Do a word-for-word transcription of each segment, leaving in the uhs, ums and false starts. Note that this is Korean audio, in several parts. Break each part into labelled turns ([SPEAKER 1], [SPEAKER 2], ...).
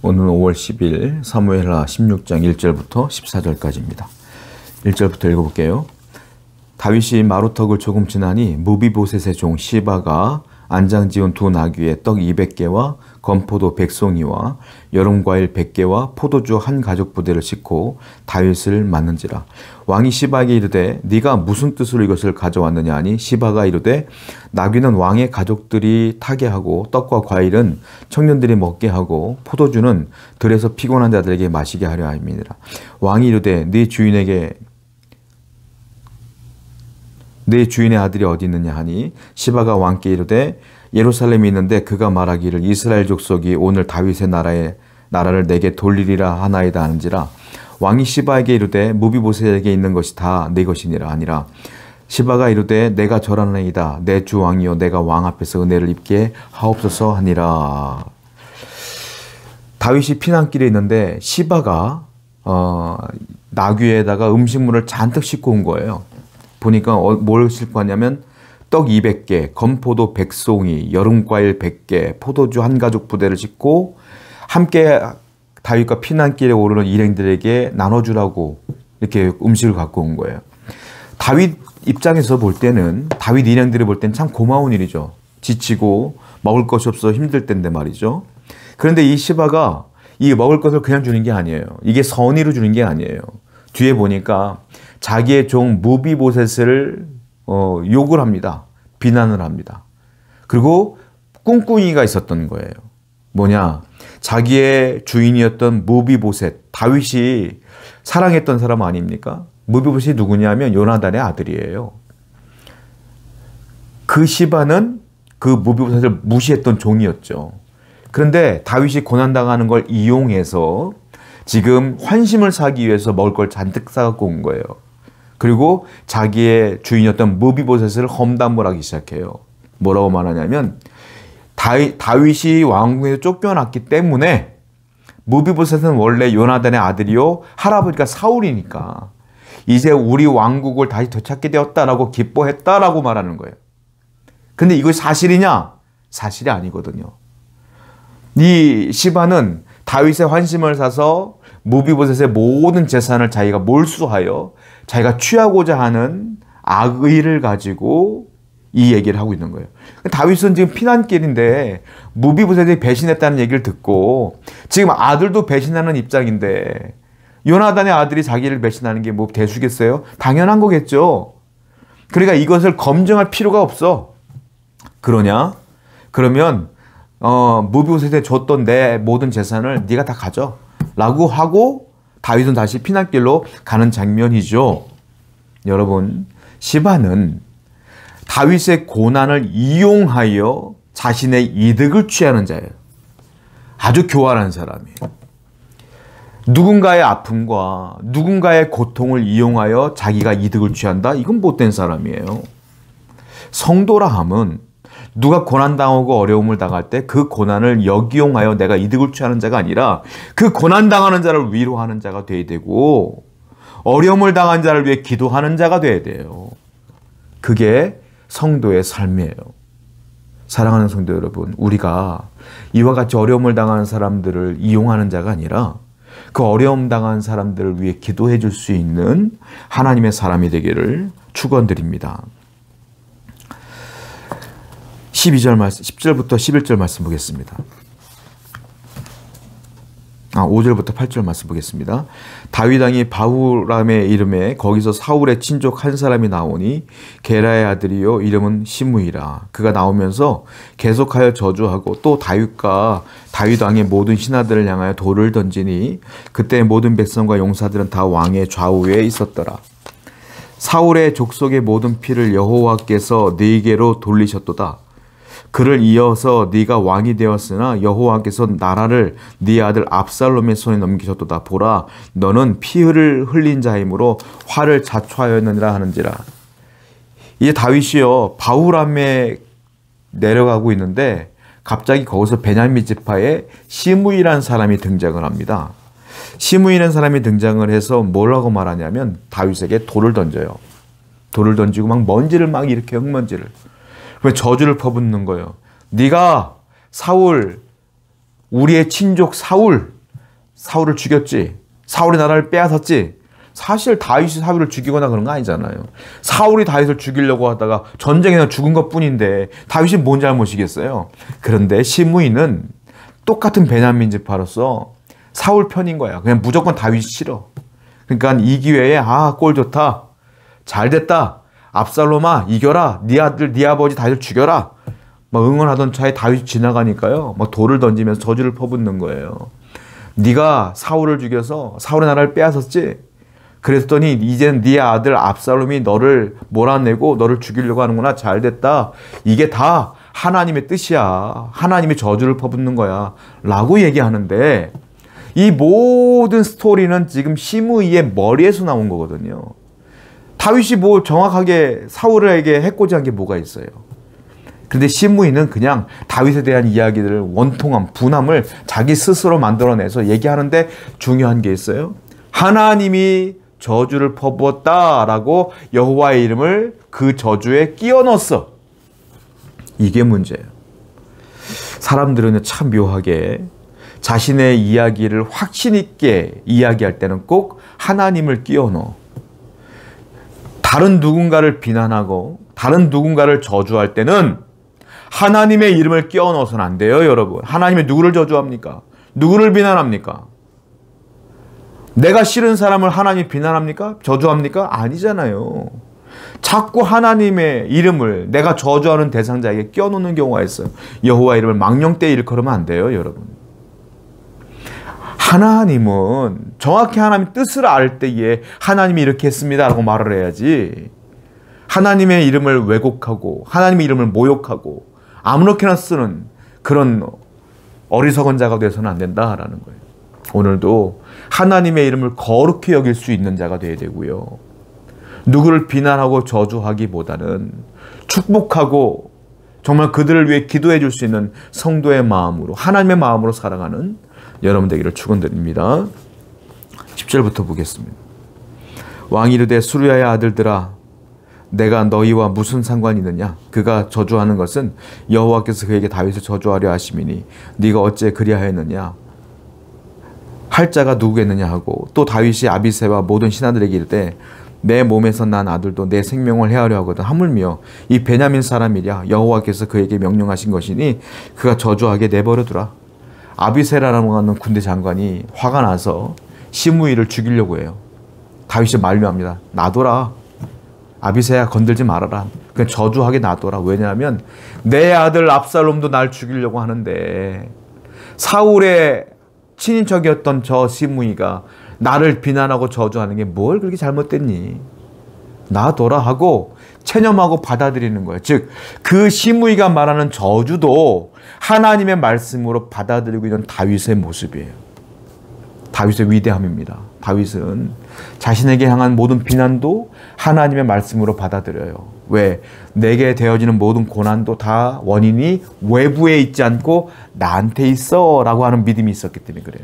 [SPEAKER 1] 오늘은 오월 십일 사무엘하 십육 장 일 절부터 십사 절까지입니다. 일 절부터 읽어볼게요. 다윗이 마루턱을 조금 지나니 무비보셋의 종 시바가 안장 지은 두 나귀에 떡 이백 개와 건포도 백 송이와 여름과일 백 개와 포도주 한 가죽 부대를 싣고 다윗을 맞는지라. 왕이 시바에게 이르되 네가 무슨 뜻으로 이것을 가져왔느냐 하니 시바가 이르되 나귀는 왕의 가족들이 타게 하고 떡과 과일은 청년들이 먹게 하고 포도주는 들에서 피곤한 자들에게 마시게 하려 함이니라. 왕이 이르되 네 주인에게 내 주인의 아들이 어디 있느냐 하니 시바가 왕께 이르되 예루살렘에 있는데 그가 말하기를 이스라엘 족속이 오늘 다윗의 나라에 나라를 내게 돌리리라 하나이다 하는지라. 왕이 시바에게 이르되 무비보셋에게 있는 것이 다 내 것이니라 하니라. 시바가 이르되 내가 절하나이다. 내 주 왕이여 내가 왕 앞에서 은혜를 입게 하옵소서 하니라. 다윗이 피난길에 있는데 시바가 어, 나귀에다가 음식물을 잔뜩 싣고 온 거예요. 보니까 뭘 싣고 왔냐면 떡 이백 개, 건포도 백 송이, 여름과일 백 개, 포도주 한 가죽 부대를 싣고 함께 다윗과 피난길에 오르는 일행들에게 나눠주라고 이렇게 음식을 갖고 온 거예요. 다윗 입장에서 볼 때는, 다윗 일행들이 볼 때는 참 고마운 일이죠. 지치고 먹을 것이 없어 힘들 때인데 말이죠. 그런데 이 시바가 이 먹을 것을 그냥 주는 게 아니에요. 이게 선의로 주는 게 아니에요. 뒤에 보니까 자기의 종 무비보셋을 어, 욕을 합니다. 비난을 합니다. 그리고 꿍꿍이가 있었던 거예요. 뭐냐? 자기의 주인이었던 무비보셋, 다윗이 사랑했던 사람 아닙니까? 무비보셋이 누구냐면 요나단의 아들이에요. 그 시바는 그 무비보셋을 무시했던 종이었죠. 그런데 다윗이 고난당하는 걸 이용해서 지금 환심을 사기 위해서 먹을 걸 잔뜩 사갖고 온 거예요. 그리고 자기의 주인이었던 무비보셋을 험담을 하기 시작해요. 뭐라고 말하냐면 다윗, 다윗이 왕궁에서 쫓겨났기 때문에 무비보셋은 원래 요나단의 아들이요 할아버지가 사울이니까 이제 우리 왕국을 다시 되찾게 되었다라고 기뻐했다라고 말하는 거예요. 근데 이것이 사실이냐? 사실이 아니거든요. 이 시바는 다윗의 환심을 사서 무비보셋의 모든 재산을 자기가 몰수하여 자기가 취하고자 하는 악의를 가지고 이 얘기를 하고 있는 거예요. 다윗은 지금 피난길인데 무비보셋이 배신했다는 얘기를 듣고 지금 아들도 배신하는 입장인데 요나단의 아들이 자기를 배신하는 게 뭐 대수겠어요? 당연한 거겠죠. 그러니까 이것을 검증할 필요가 없어. 그러냐? 그러면 어, 무비보셋에 줬던 내 모든 재산을 네가 다 가져 라고 하고 다윗은 다시 피난길로 가는 장면이죠. 여러분, 시바는 다윗의 고난을 이용하여 자신의 이득을 취하는 자예요. 아주 교활한 사람이에요. 누군가의 아픔과 누군가의 고통을 이용하여 자기가 이득을 취한다? 이건 못된 사람이에요. 성도라 함은 누가 고난당하고 어려움을 당할 때 그 고난을 역이용하여 내가 이득을 취하는 자가 아니라 그 고난당하는 자를 위로하는 자가 돼야 되고 어려움을 당한 자를 위해 기도하는 자가 돼야 돼요. 그게 성도의 삶이에요. 사랑하는 성도 여러분, 우리가 이와 같이 어려움을 당하는 사람들을 이용하는 자가 아니라 그 어려움 당한 사람들을 위해 기도해 줄 수 있는 하나님의 사람이 되기를 축원드립니다. 십이 절 말씀, 십 절부터 십일 절 말씀 보겠습니다. 아, 오 절부터 팔 절 말씀 보겠습니다. 다윗 왕이 바후람의 이름에 거기서 사울의 친족 한 사람이 나오니 게라의 아들이요 이름은 시므이라. 그가 나오면서 계속하여 저주하고 또 다윗과 다윗 왕의 모든 신하들을 향하여 돌을 던지니 그때 모든 백성과 용사들은 다 왕의 좌우에 있었더라. 사울의 족속의 모든 피를 여호와께서 네게로 돌리셨도다. 그를 이어서 네가 왕이 되었으나 여호와께서 나라를 네 아들 압살롬의 손에 넘기셨도다. 보라, 너는 피를 흘린 자이므로 화를 자초하였느니라 하는지라. 이제 다윗이요 바후람에 내려가고 있는데 갑자기 거기서 베냐민 지파에 시므이라는 사람이 등장을 합니다. 시므이라는 사람이 등장을 해서 뭐라고 말하냐면 다윗에게 돌을 던져요. 돌을 던지고 막 먼지를 막 이렇게 흙먼지를 왜 저주를 퍼붓는 거예요. 네가 사울, 우리의 친족 사울, 사울을 죽였지. 사울이 나라를 빼앗았지. 사실 다윗이 사울을 죽이거나 그런 거 아니잖아요. 사울이 다윗을 죽이려고 하다가 전쟁에서 죽은 것뿐인데 다윗이 뭔 잘못이겠어요. 그런데 시므이는 똑같은 베냐민 지파로서 사울 편인 거야. 그냥 무조건 다윗이 싫어. 그러니까 이 기회에 아, 꼴 좋다. 잘 됐다. 압살롬아 이겨라. 네 아들 네 아버지 다윗을 죽여라. 막 응원하던 차에 다윗이 지나가니까요. 막 돌을 던지면서 저주를 퍼붓는 거예요. 네가 사울을 죽여서 사울의 나라를 빼앗았지. 그랬더니 이젠 네 아들 압살롬이 너를 몰아내고 너를 죽이려고 하는구나. 잘 됐다. 이게 다 하나님의 뜻이야. 하나님의 저주를 퍼붓는 거야. 라고 얘기하는데 이 모든 스토리는 지금 시므이의 머리에서 나온 거거든요. 다윗이 뭐 정확하게 사울에게 해코지한 게 뭐가 있어요. 근데 시므이는 그냥 다윗에 대한 이야기들을 원통함, 분함을 자기 스스로 만들어내서 얘기하는데 중요한 게 있어요. 하나님이 저주를 퍼부었다라고 여호와의 이름을 그 저주에 끼워 넣었어. 이게 문제예요. 사람들은 참 묘하게 자신의 이야기를 확신 있게 이야기할 때는 꼭 하나님을 끼워 넣어. 다른 누군가를 비난하고 다른 누군가를 저주할 때는 하나님의 이름을 끼워 넣어서는 안 돼요, 여러분. 하나님이 누구를 저주합니까? 누구를 비난합니까? 내가 싫은 사람을 하나님이 비난합니까? 저주합니까? 아니잖아요. 자꾸 하나님의 이름을 내가 저주하는 대상자에게 끼워 놓는 경우가 있어요. 여호와 이름을 망령되이 일컬으면 안 돼요, 여러분. 하나님은 정확히 하나님의 뜻을 알 때에 하나님이 이렇게 했습니다 라고 말을 해야지, 하나님의 이름을 왜곡하고 하나님의 이름을 모욕하고 아무렇게나 쓰는 그런 어리석은 자가 되어서는 안 된다라는 거예요. 오늘도 하나님의 이름을 거룩히 여길 수 있는 자가 되어야 되고요. 누구를 비난하고 저주하기보다는 축복하고 정말 그들을 위해 기도해 줄 수 있는 성도의 마음으로, 하나님의 마음으로 살아가는 여러분 되기를 축원드립니다. 십 절부터 보겠습니다. 왕이 이르되 수르야의 아들들아, 내가 너희와 무슨 상관이 있느냐? 그가 저주하는 것은 여호와께서 그에게 다윗을 저주하려 하심이니 네가 어찌 그리하였느냐? 할 자가 누구겠느냐 하고, 또 다윗이 아비새와 모든 신하들에게 이르되 내 몸에서 난 아들도 내 생명을 해하려 하거든. 하물며 이 베냐민 사람이랴 여호와께서 그에게 명령하신 것이니 그가 저주하게 내버려두라. 아비새라는 하는 군대 장관이 화가 나서 시므이를 죽이려고 해요. 다윗이 만류합니다. 놔둬라. 아비새야 건들지 말아라. 그냥 저주하게 놔둬라. 왜냐하면 내 아들 압살롬도 날 죽이려고 하는데 사울의 친인척이었던 저 시므이가 나를 비난하고 저주하는 게 뭘 그렇게 잘못됐니? 놔둬라 하고 체념하고 받아들이는 거예요. 즉 그 시므이가 말하는 저주도 하나님의 말씀으로 받아들이고 있는 다윗의 모습이에요. 다윗의 위대함입니다. 다윗은 자신에게 향한 모든 비난도 하나님의 말씀으로 받아들여요. 왜? 내게 되어지는 모든 고난도 다 원인이 외부에 있지 않고 나한테 있어 라고 하는 믿음이 있었기 때문에 그래요.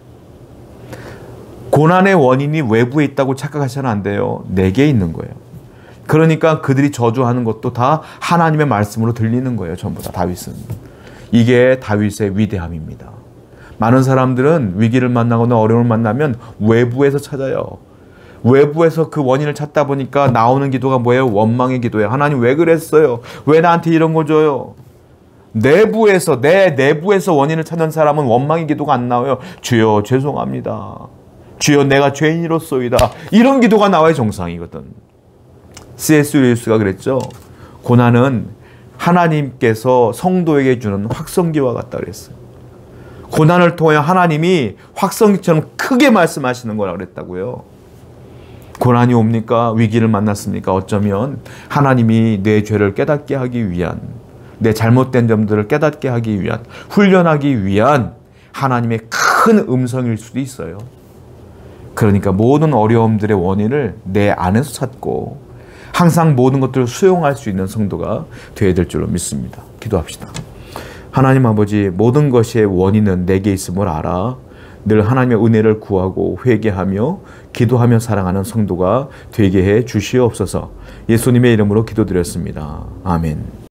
[SPEAKER 1] 고난의 원인이 외부에 있다고 착각하셔는 안 돼요. 내게 있는 거예요. 그러니까 그들이 저주하는 것도 다 하나님의 말씀으로 들리는 거예요. 전부 다 다윗은. 이게 다윗의 위대함입니다. 많은 사람들은 위기를 만나거나 어려움을 만나면 외부에서 찾아요. 외부에서 그 원인을 찾다 보니까 나오는 기도가 뭐예요? 원망의 기도예요. 하나님 왜 그랬어요? 왜 나한테 이런 거 줘요? 내부에서, 내 내부에서 원인을 찾는 사람은 원망의 기도가 안 나와요. 주여 죄송합니다. 주여 내가 죄인이로소이다. 이런 기도가 나와야 정상이거든. 씨 에스 루이스가 그랬죠. 고난은 하나님께서 성도에게 주는 확성기와 같다 그랬어요. 고난을 통해 하나님이 확성기처럼 크게 말씀하시는 거라고 그랬다고요. 고난이 옵니까? 위기를 만났습니까? 어쩌면 하나님이 내 죄를 깨닫게 하기 위한, 내 잘못된 점들을 깨닫게 하기 위한, 훈련하기 위한 하나님의 큰 음성일 수도 있어요. 그러니까 모든 어려움들의 원인을 내 안에서 찾고 항상 모든 것들을 수용할 수 있는 성도가 되어야 될 줄로 믿습니다. 기도합시다. 하나님 아버지, 모든 것의 원인은 내게 있음을 알아 늘 하나님의 은혜를 구하고 회개하며 기도하며 사랑하는 성도가 되게 해 주시옵소서. 예수님의 이름으로 기도드렸습니다. 아멘.